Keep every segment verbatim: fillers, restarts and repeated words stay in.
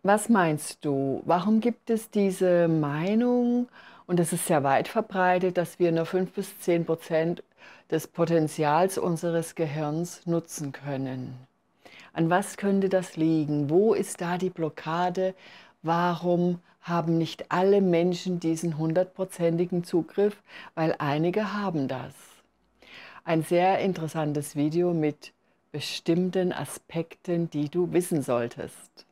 Was meinst du, warum gibt es diese Meinung, und das ist sehr weit verbreitet, dass wir nur fünf bis zehn Prozent des Potenzials unseres Gehirns nutzen können? An was könnte das liegen? Wo ist da die Blockade? Warum haben nicht alle Menschen diesen hundertprozentigen Zugriff? Weil einige haben das. Ein sehr interessantes Video mit bestimmten Aspekten, die du wissen solltest.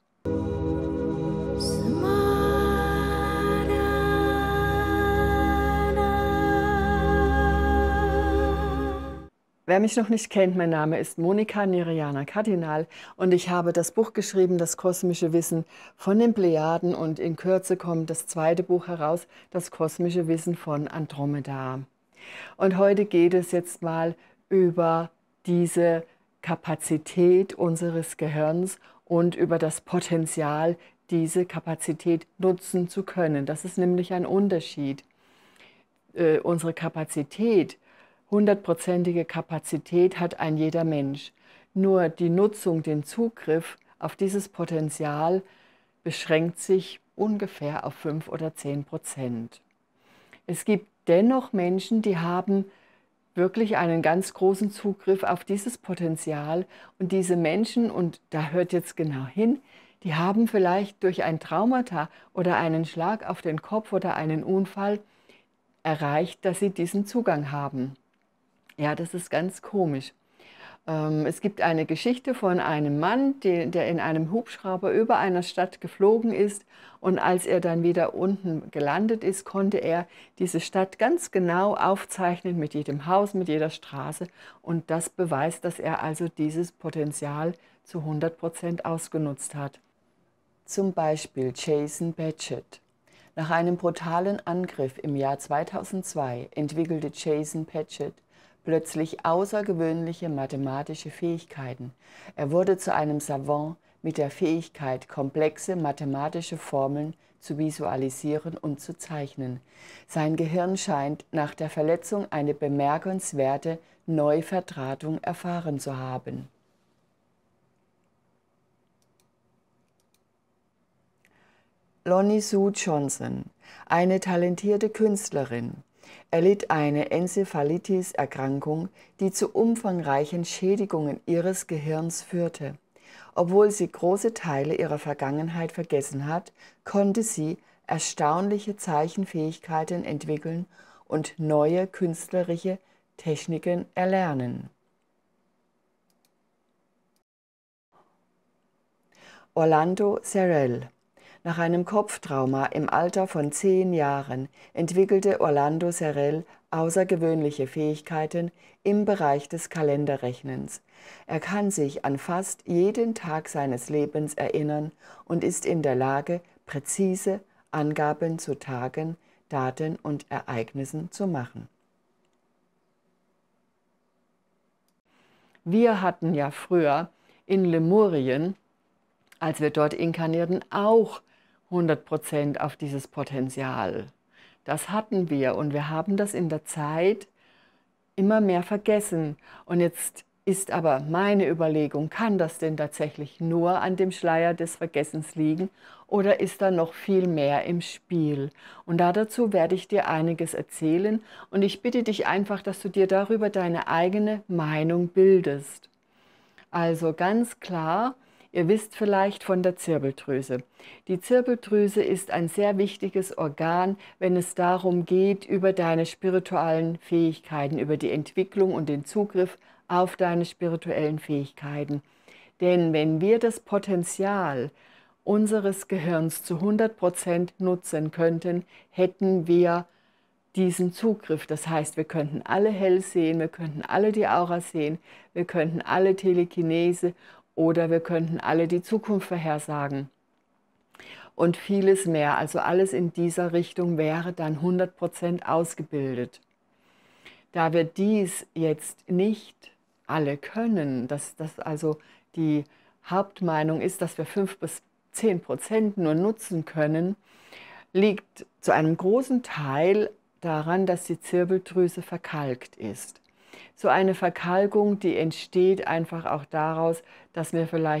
Wer mich noch nicht kennt, mein Name ist Monika Nirayana Kardinal und ich habe das Buch geschrieben, das kosmische Wissen von den Plejaden, und in Kürze kommt das zweite Buch heraus, das kosmische Wissen von Andromeda. Und heute geht es jetzt mal über diese Kapazität unseres Gehirns und über das Potenzial, diese Kapazität nutzen zu können. Das ist nämlich ein Unterschied. Äh, unsere Kapazität, hundertprozentige Kapazität hat ein jeder Mensch. Nur die Nutzung, den Zugriff auf dieses Potenzial beschränkt sich ungefähr auf fünf oder zehn Prozent. Es gibt dennoch Menschen, die haben wirklich einen ganz großen Zugriff auf dieses Potenzial, und diese Menschen, und da hört jetzt genau hin, die haben vielleicht durch ein Traumata oder einen Schlag auf den Kopf oder einen Unfall erreicht, dass sie diesen Zugang haben. Ja, das ist ganz komisch. Ähm, es gibt eine Geschichte von einem Mann, die, der in einem Hubschrauber über einer Stadt geflogen ist, und als er dann wieder unten gelandet ist, konnte er diese Stadt ganz genau aufzeichnen mit jedem Haus, mit jeder Straße, und das beweist, dass er also dieses Potenzial zu hundert Prozent ausgenutzt hat. Zum Beispiel Jason Padgett. Nach einem brutalen Angriff im Jahr zweitausendzwei entwickelte Jason Padgett plötzlich außergewöhnliche mathematische Fähigkeiten. Er wurde zu einem Savant mit der Fähigkeit, komplexe mathematische Formeln zu visualisieren und zu zeichnen. Sein Gehirn scheint nach der Verletzung eine bemerkenswerte Neuverdrahtung erfahren zu haben. Lonnie Sue Johnson, eine talentierte Künstlerin, erlitt eine Enzephalitis-Erkrankung, die zu umfangreichen Schädigungen ihres Gehirns führte. Obwohl sie große Teile ihrer Vergangenheit vergessen hat, konnte sie erstaunliche Zeichenfähigkeiten entwickeln und neue künstlerische Techniken erlernen. Orlando Serrell. Nach einem Kopftrauma im Alter von zehn Jahren entwickelte Orlando Serrell außergewöhnliche Fähigkeiten im Bereich des Kalenderrechnens. Er kann sich an fast jeden Tag seines Lebens erinnern und ist in der Lage, präzise Angaben zu Tagen, Daten und Ereignissen zu machen. Wir hatten ja früher in Lemurien, als wir dort inkarnierten, auch hundert Prozent auf dieses Potenzial. Das hatten wir, und wir haben das in der Zeit immer mehr vergessen. Und jetzt ist aber meine Überlegung, kann das denn tatsächlich nur an dem Schleier des Vergessens liegen, oder ist da noch viel mehr im Spiel? Und dazu werde ich dir einiges erzählen, und ich bitte dich einfach, dass du dir darüber deine eigene Meinung bildest. Also ganz klar, ihr wisst vielleicht von der Zirbeldrüse. Die Zirbeldrüse ist ein sehr wichtiges Organ, wenn es darum geht, über deine spirituellen Fähigkeiten, über die Entwicklung und den Zugriff auf deine spirituellen Fähigkeiten. Denn wenn wir das Potenzial unseres Gehirns zu hundert Prozent nutzen könnten, hätten wir diesen Zugriff. Das heißt, wir könnten alle hell sehen, wir könnten alle die Aura sehen, wir könnten alle Telekinese, oder wir könnten alle die Zukunft vorhersagen und vieles mehr. Also alles in dieser Richtung wäre dann hundert Prozent ausgebildet. Da wir dies jetzt nicht alle können, dass das also die Hauptmeinung ist, dass wir fünf bis zehn Prozent nur nutzen können, liegt zu einem großen Teil daran, dass die Zirbeldrüse verkalkt ist. So eine Verkalkung, die entsteht einfach auch daraus, dass wir vielleicht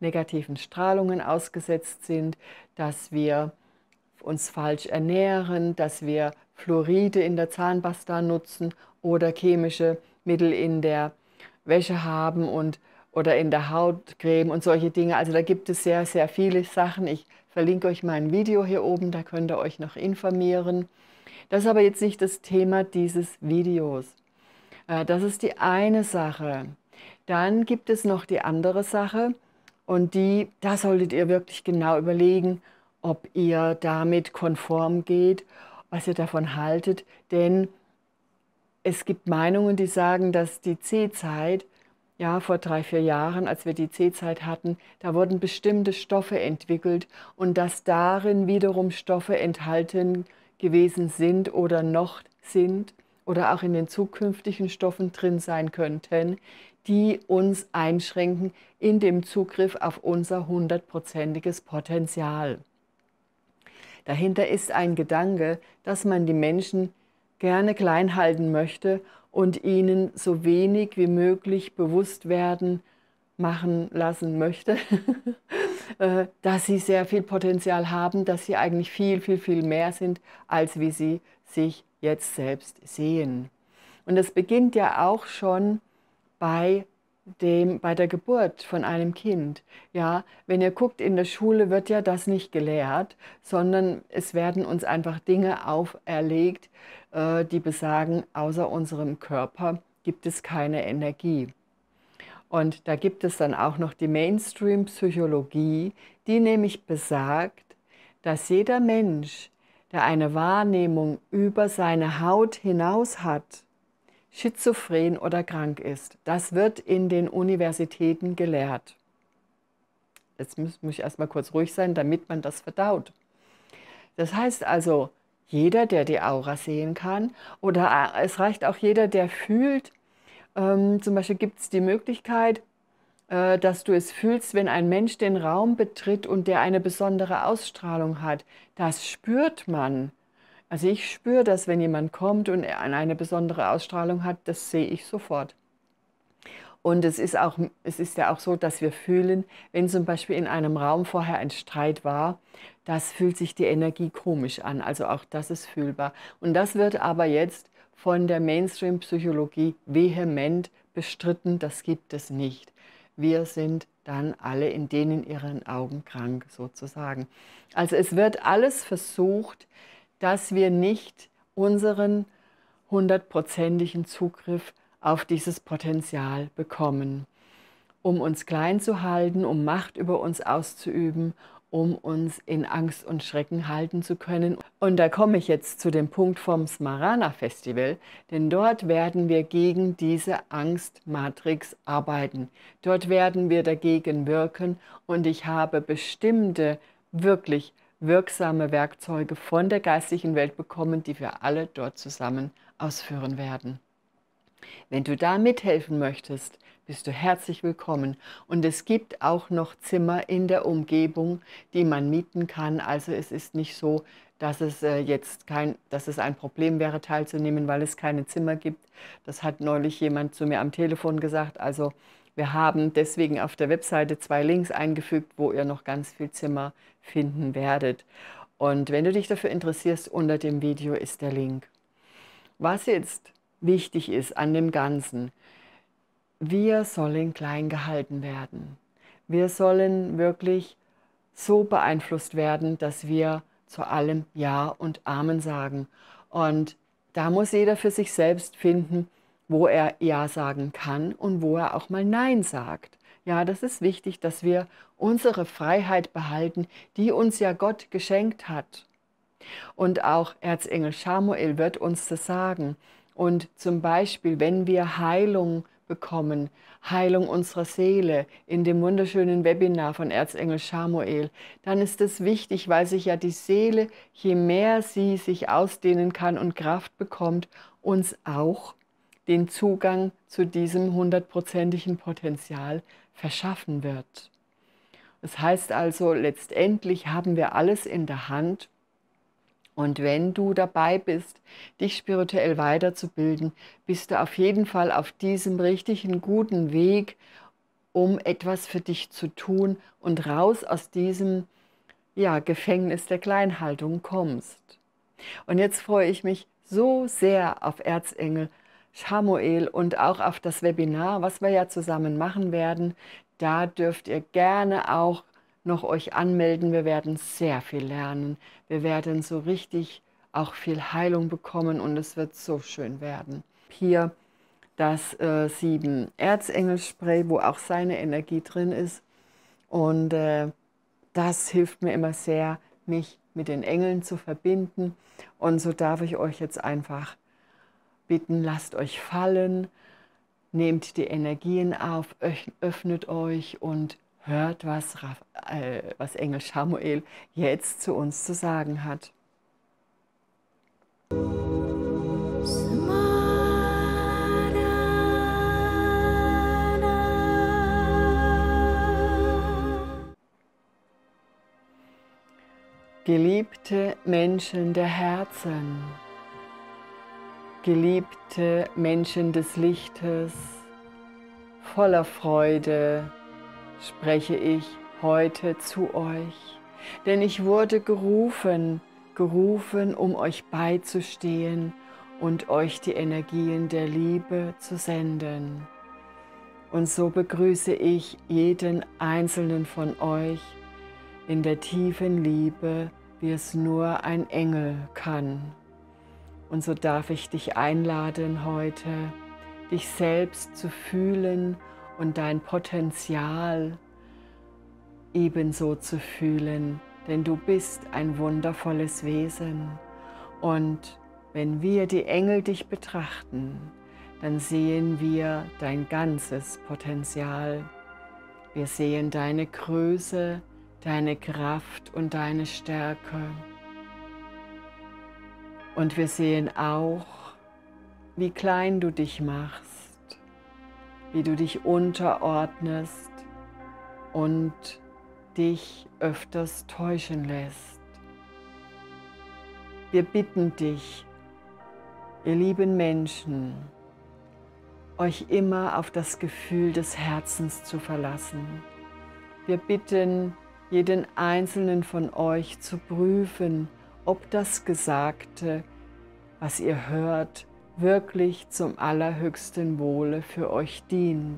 negativen Strahlungen ausgesetzt sind, dass wir uns falsch ernähren, dass wir Fluoride in der Zahnpasta nutzen oder chemische Mittel in der Wäsche haben und, oder in der Hautcreme und solche Dinge. Also da gibt es sehr, sehr viele Sachen. Ich verlinke euch mein Video hier oben, da könnt ihr euch noch informieren. Das ist aber jetzt nicht das Thema dieses Videos. Das ist die eine Sache. Dann gibt es noch die andere Sache und die, da solltet ihr wirklich genau überlegen, ob ihr damit konform geht, was ihr davon haltet. Denn es gibt Meinungen, die sagen, dass die C-Zeit, ja, vor drei, vier Jahren, als wir die C-Zeit hatten, da wurden bestimmte Stoffe entwickelt und dass darin wiederum Stoffe enthalten gewesen sind oder noch sind oder auch in den zukünftigen Stoffen drin sein könnten, die uns einschränken in dem Zugriff auf unser hundertprozentiges Potenzial. Dahinter ist ein Gedanke, dass man die Menschen gerne klein halten möchte und ihnen so wenig wie möglich bewusst werden machen lassen möchte, dass sie sehr viel Potenzial haben, dass sie eigentlich viel, viel, viel mehr sind, als wie sie sich jetzt selbst sehen. Und es beginnt ja auch schon bei Dem, bei der Geburt von einem Kind. Ja, wenn ihr guckt, in der Schule wird ja das nicht gelehrt, sondern es werden uns einfach Dinge auferlegt, äh, die besagen, außer unserem Körper gibt es keine Energie. Und da gibt es dann auch noch die Mainstream-Psychologie, die nämlich besagt, dass jeder Mensch, der eine Wahrnehmung über seine Haut hinaus hat, schizophren oder krank ist. Das wird in den Universitäten gelehrt. Jetzt muss, muss ich erstmal kurz ruhig sein, damit man das verdaut. Das heißt also, jeder, der die Aura sehen kann, oder es reicht auch jeder, der fühlt, ähm, zum Beispiel gibt es die Möglichkeit, äh, dass du es fühlst, wenn ein Mensch den Raum betritt und der eine besondere Ausstrahlung hat. Das spürt man. Also ich spüre das, wenn jemand kommt und er eine besondere Ausstrahlung hat, das sehe ich sofort. Und es ist, auch, es ist ja auch so, dass wir fühlen, wenn zum Beispiel in einem Raum vorher ein Streit war, das fühlt sich die Energie komisch an, also auch das ist fühlbar. Und das wird aber jetzt von der Mainstream-Psychologie vehement bestritten, das gibt es nicht. Wir sind dann alle in denen ihren Augen krank sozusagen. Also es wird alles versucht, dass wir nicht unseren hundertprozentigen Zugriff auf dieses Potenzial bekommen, um uns klein zu halten, um Macht über uns auszuüben, um uns in Angst und Schrecken halten zu können. Und da komme ich jetzt zu dem Punkt vom Smarana Festival, denn dort werden wir gegen diese Angstmatrix arbeiten. Dort werden wir dagegen wirken und ich habe bestimmte, wirklich wirksame Werkzeuge von der geistigen Welt bekommen, die wir alle dort zusammen ausführen werden. Wenn du da mithelfen möchtest, bist du herzlich willkommen. Und es gibt auch noch Zimmer in der Umgebung, die man mieten kann. Also es ist nicht so, dass es äh, jetzt kein, dass es ein Problem wäre, teilzunehmen, weil es keine Zimmer gibt. Das hat neulich jemand zu mir am Telefon gesagt. Also wir haben deswegen auf der Webseite zwei Links eingefügt, wo ihr noch ganz viel Zimmer finden werdet. Und wenn du dich dafür interessierst, unter dem Video ist der Link. Was jetzt wichtig ist an dem Ganzen, wir sollen klein gehalten werden. Wir sollen wirklich so beeinflusst werden, dass wir zu allem Ja und Amen sagen. Und da muss jeder für sich selbst finden, wo er Ja sagen kann und wo er auch mal Nein sagt. Ja, das ist wichtig, dass wir unsere Freiheit behalten, die uns ja Gott geschenkt hat. Und auch Erzengel Chamuel wird uns das sagen. Und zum Beispiel, wenn wir Heilung bekommen, Heilung unserer Seele in dem wunderschönen Webinar von Erzengel Chamuel, dann ist es wichtig, weil sich ja die Seele, je mehr sie sich ausdehnen kann und Kraft bekommt, uns auch den Zugang zu diesem hundertprozentigen Potenzial verschaffen wird. Das heißt also, letztendlich haben wir alles in der Hand. Und wenn du dabei bist, dich spirituell weiterzubilden, bist du auf jeden Fall auf diesem richtigen, guten Weg, um etwas für dich zu tun und raus aus diesem ja, Gefängnis der Kleinhaltung kommst. Und jetzt freue ich mich so sehr auf Erzengel Chamuel und auch auf das Webinar, was wir ja zusammen machen werden. Da dürft ihr gerne auch noch euch anmelden. Wir werden sehr viel lernen. Wir werden so richtig auch viel Heilung bekommen und es wird so schön werden. Hier das äh, sieben Erzengel-Spray, wo auch seine Energie drin ist. Und äh, das hilft mir immer sehr, mich mit den Engeln zu verbinden. Und so darf ich euch jetzt einfach bitten, lasst euch fallen, nehmt die Energien auf, öffnet euch und hört, was, äh, was Engel Chamuel jetzt zu uns zu sagen hat. Geliebte Menschen der Herzen, geliebte Menschen des Lichtes, voller Freude spreche ich heute zu euch, denn ich wurde gerufen, gerufen, um euch beizustehen und euch die Energien der Liebe zu senden. Und so begrüße ich jeden einzelnen von euch in der tiefen Liebe, wie es nur ein Engel kann. Und so darf ich dich einladen heute, dich selbst zu fühlen und dein Potenzial ebenso zu fühlen, denn du bist ein wundervolles Wesen. Und wenn wir die Engel dich betrachten, dann sehen wir dein ganzes Potenzial. Wir sehen deine Größe, deine Kraft und deine Stärke. Und wir sehen auch, wie klein du dich machst, wie du dich unterordnest und dich öfters täuschen lässt. Wir bitten dich, ihr lieben Menschen, euch immer auf das Gefühl des Herzens zu verlassen. Wir bitten jeden einzelnen von euch zu prüfen, ob das Gesagte, was ihr hört, wirklich zum allerhöchsten Wohle für euch dient.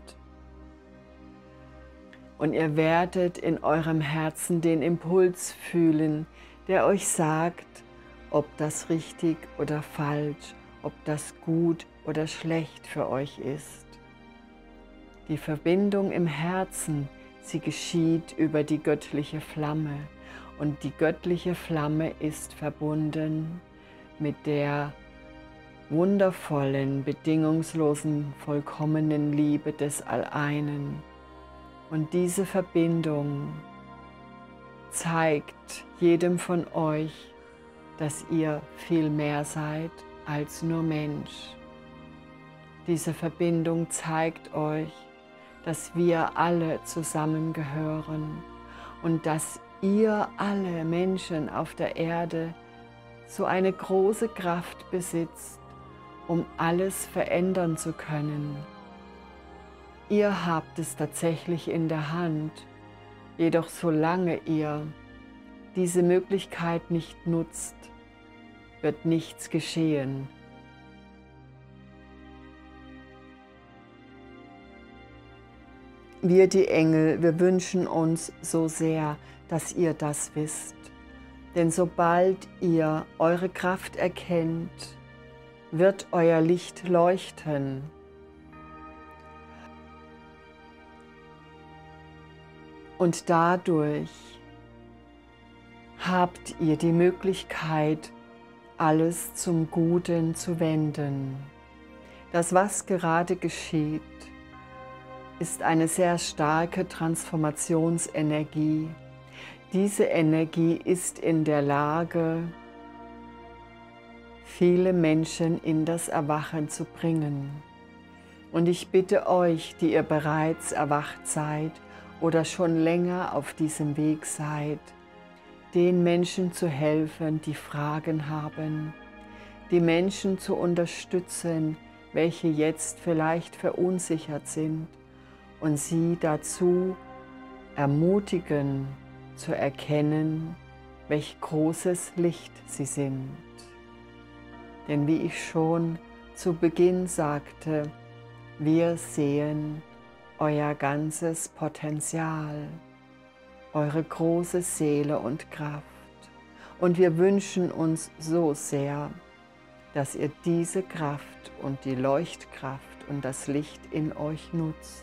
Und ihr werdet in eurem Herzen den Impuls fühlen, der euch sagt, ob das richtig oder falsch, ob das gut oder schlecht für euch ist. Die Verbindung im Herzen, sie geschieht über die göttliche Flamme und die göttliche Flamme ist verbunden mit der wundervollen, bedingungslosen, vollkommenen Liebe des Alleinen. Und diese Verbindung zeigt jedem von euch, dass ihr viel mehr seid als nur Mensch. Diese Verbindung zeigt euch, dass wir alle zusammengehören und dass ihr alle Menschen auf der Erde so eine große Kraft besitzt, um alles verändern zu können. Ihr habt es tatsächlich in der Hand, jedoch solange ihr diese Möglichkeit nicht nutzt, wird nichts geschehen. Wir, die Engel, wir wünschen uns so sehr, dass ihr das wisst. Denn sobald ihr eure Kraft erkennt, wird euer Licht leuchten. Und dadurch habt ihr die Möglichkeit, alles zum Guten zu wenden. Das, was gerade geschieht, ist eine sehr starke Transformationsenergie. Diese Energie ist in der Lage, viele Menschen in das Erwachen zu bringen. Und ich bitte euch, die ihr bereits erwacht seid oder schon länger auf diesem Weg seid, den Menschen zu helfen, die Fragen haben, die Menschen zu unterstützen, welche jetzt vielleicht verunsichert sind, und sie dazu ermutigen, zu erkennen, welch großes Licht sie sind. Denn wie ich schon zu Beginn sagte, wir sehen euer ganzes Potenzial, eure große Seele und Kraft. Und wir wünschen uns so sehr, dass ihr diese Kraft und die Leuchtkraft und das Licht in euch nutzt.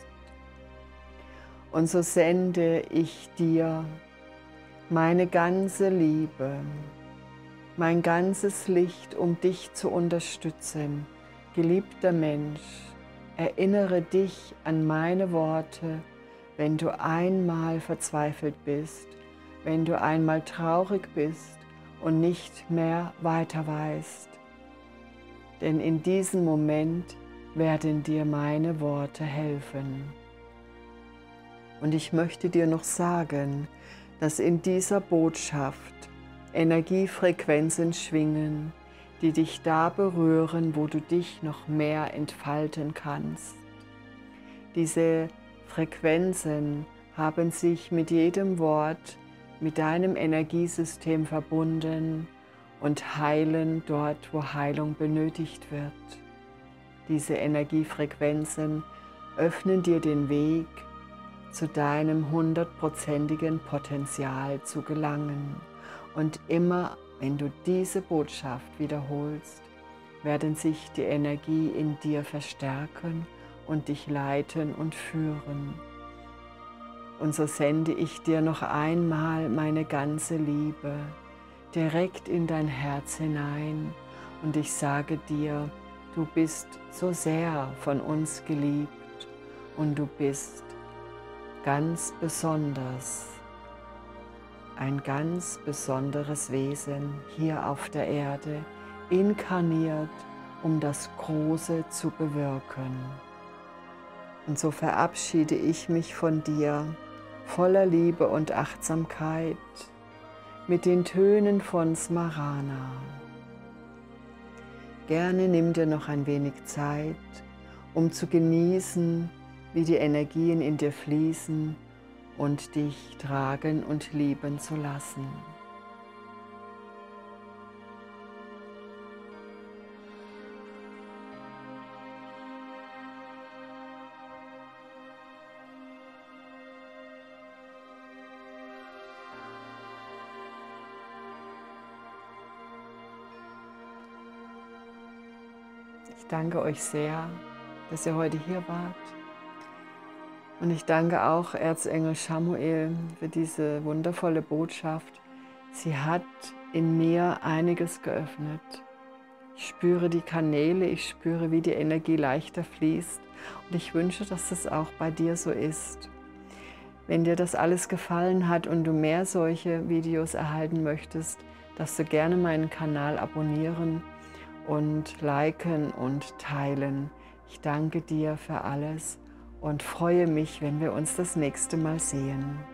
Und so sende ich dir meine ganze Liebe, mein ganzes Licht, um dich zu unterstützen. Geliebter Mensch, erinnere dich an meine Worte, wenn du einmal verzweifelt bist, wenn du einmal traurig bist und nicht mehr weiter weißt. Denn in diesem Moment werden dir meine Worte helfen. Und ich möchte dir noch sagen, dass in dieser Botschaft Energiefrequenzen schwingen, die dich da berühren, wo du dich noch mehr entfalten kannst. Diese Frequenzen haben sich mit jedem Wort, mit deinem Energiesystem verbunden und heilen dort, wo Heilung benötigt wird. Diese Energiefrequenzen öffnen dir den Weg, zu deinem hundertprozentigen Potenzial zu gelangen. Und immer, wenn du diese Botschaft wiederholst, werden sich die Energie in dir verstärken und dich leiten und führen. Und so sende ich dir noch einmal meine ganze Liebe direkt in dein Herz hinein und ich sage dir, du bist so sehr von uns geliebt und du bist ganz besonders, ein ganz besonderes Wesen hier auf der Erde, inkarniert, um das Große zu bewirken. Und so verabschiede ich mich von dir, voller Liebe und Achtsamkeit, mit den Tönen von Smarana. Gerne nimm dir noch ein wenig Zeit, um zu genießen, wie die Energien in dir fließen und dich tragen und lieben zu lassen. Ich danke euch sehr, dass ihr heute hier wart. Und ich danke auch Erzengel Chamuel für diese wundervolle Botschaft. Sie hat in mir einiges geöffnet. Ich spüre die Kanäle, ich spüre, wie die Energie leichter fließt. Und ich wünsche, dass das auch bei dir so ist. Wenn dir das alles gefallen hat und du mehr solche Videos erhalten möchtest, darfst du gerne meinen Kanal abonnieren und liken und teilen. Ich danke dir für alles und freue mich, wenn wir uns das nächste Mal sehen.